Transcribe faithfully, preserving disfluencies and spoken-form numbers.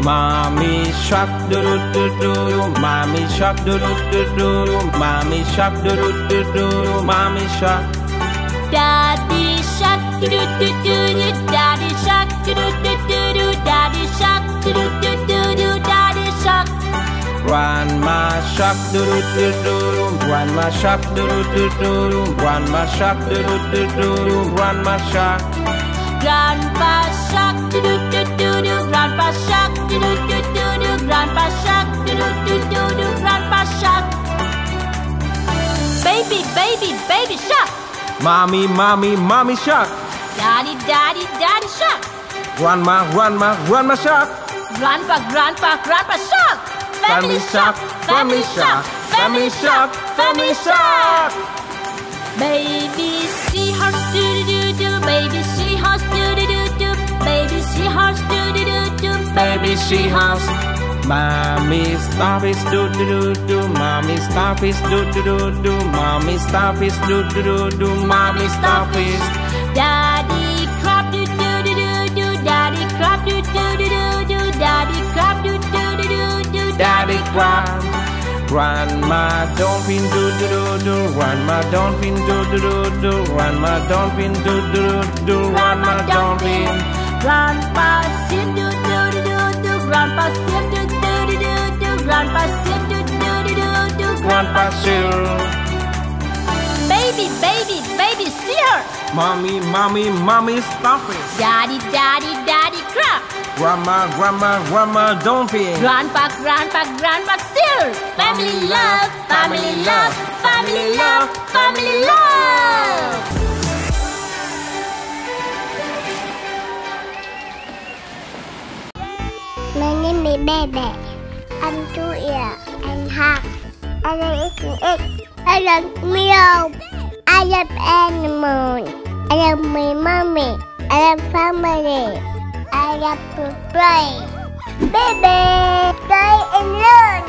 Mommy shark do do do do do. Mommy shark do do do do do. Mommy shark do do do do do. Mommy shark. Daddy shark do do do do do. Daddy shark do do do do do. Daddy shark do do do do do. Daddy shark. Grandma shark do do do do do. Grandma shark do do do do do. Grandma shark do do do do do. Grandma shark. Grandpa shark do do do do do. Grandpa shark do do do do do. Grandpa shark do do do do do. Grandpa shark. Baby, baby, baby shark. Mommy, mommy, mommy shark. Daddy, daddy, daddy shark. Grandma, grandma, grandma shark. Grandpa, grandpa, grandpa shark. Family shark, family shark, family shark, family shark. Baby seahorse do do do do. Baby seahorse do do do do. Baby seahorse do do do do. Baby seahorse. Mommy starfish do do do do. Mommy starfish do do do do. Mommy starfish do do do do. Mommy starfish. Daddy crab do do do do do. Daddy crab do do do do do. Daddy crab do do do do do. Daddy crab. Grandma dolphin do do do do. Grandma dolphin do do do do. Grandma dolphin do do do do. Grandma dolphin. Grandpa seal do do do do do. Grandpa seal do do do do do. Grandpa seal do do do do do. Grandpa seal. Baby, baby, baby seal. Mommy, mommy, mommy starfish. Daddy, daddy, daddy crab. Grandma, grandma, grandma dolphin. Grandpa, grandpa, grandpa seal. Family love, family love, family love, family love. My name is Bebe. I'm two years and half. I love eating egg. I love meal. I love animals. I love my mommy. I love family. I love to play. Baby, play and learn.